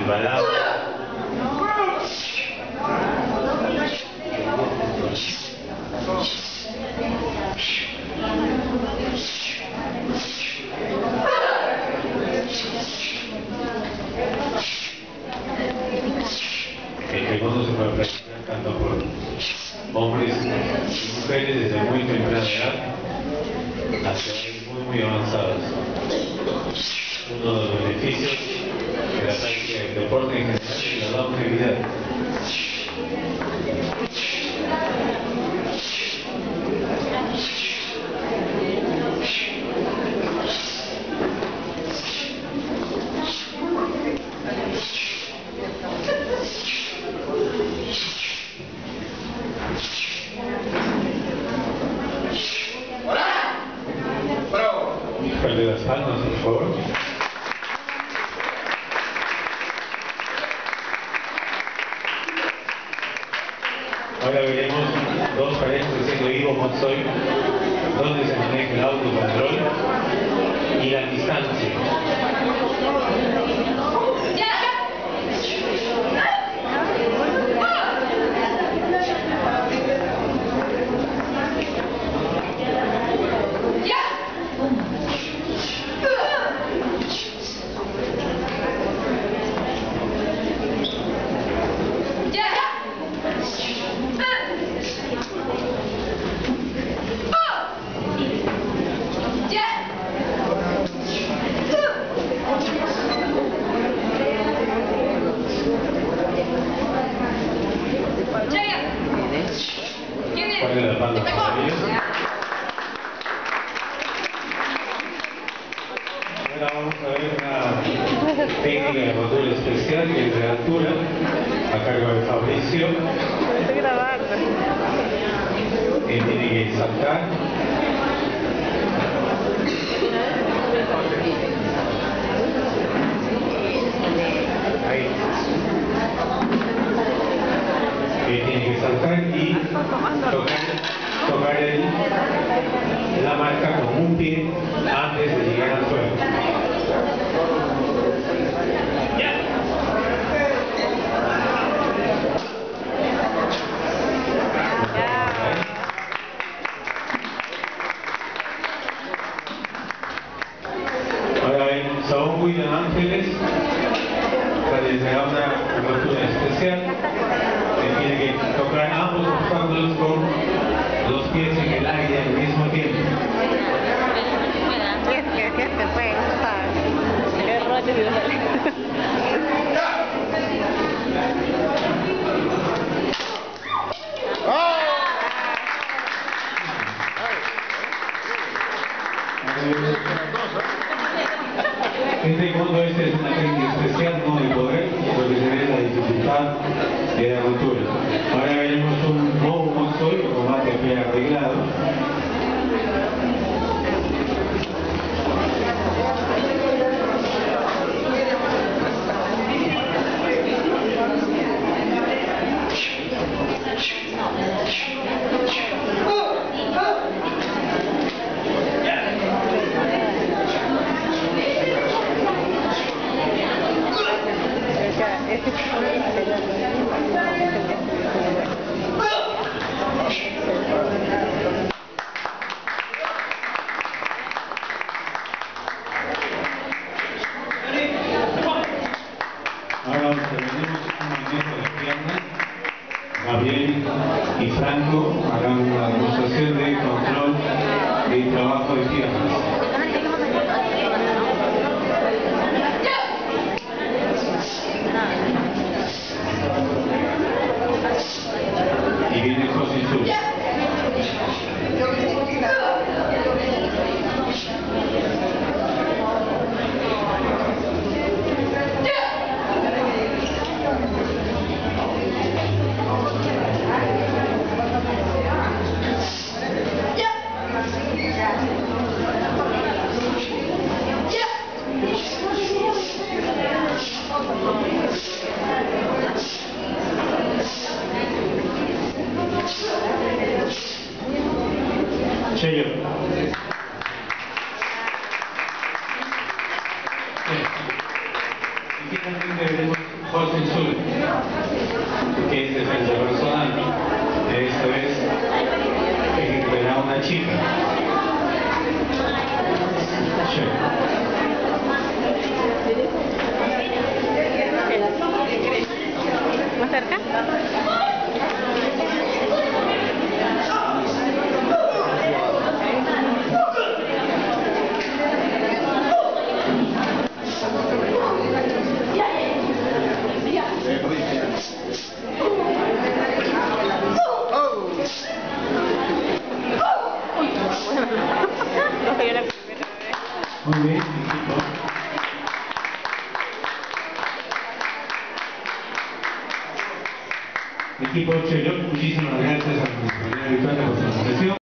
balado. El segundo se puede practicar tanto por hombres y mujeres desde muy temprana edad hasta edades muy avanzadas. Uno de los beneficios de la práctica del deporte en general es la longevidad. De las palmas, por favor. Ahora veremos dos parejas haciendo vivo Montsoy, donde se maneja el autocontrol y la distancia. Ponle la palma para ellos. Ahora vamos a ver una técnica de rotura especial que es de altura, a cargo de Fabricio. Estoy grabando. Tiene que saltar. Ahí. Tiene que saltar y tocar la marca con un pie antes de llegar al suelo. Ahora ven, Saúl William Ángeles realizará una rotura especial que tiene que tocar ambos obstáculos con los pies en el aire al mismo tiempo. ¿Qué te puede gustar? Qué rollo de Este mundo es una técnica especial, no de poder, lo que se ve es la dificultad de la rotura. Ahora veremos un nuevo Montsoy con mate a pie arreglado. Ahora tenemos un movimiento de piernas. Gabriel y Franco harán una demostración de control y trabajo de piernas. Y viene José Jesús. Cheyo. finalmente veremos Hohenzollern, que es defensa personal. Esta vez ejecutará a una chica. ¿Más cerca? Muy bien, equipo. Equipo 8, muchísimas gracias a nuestra habitual de presentación.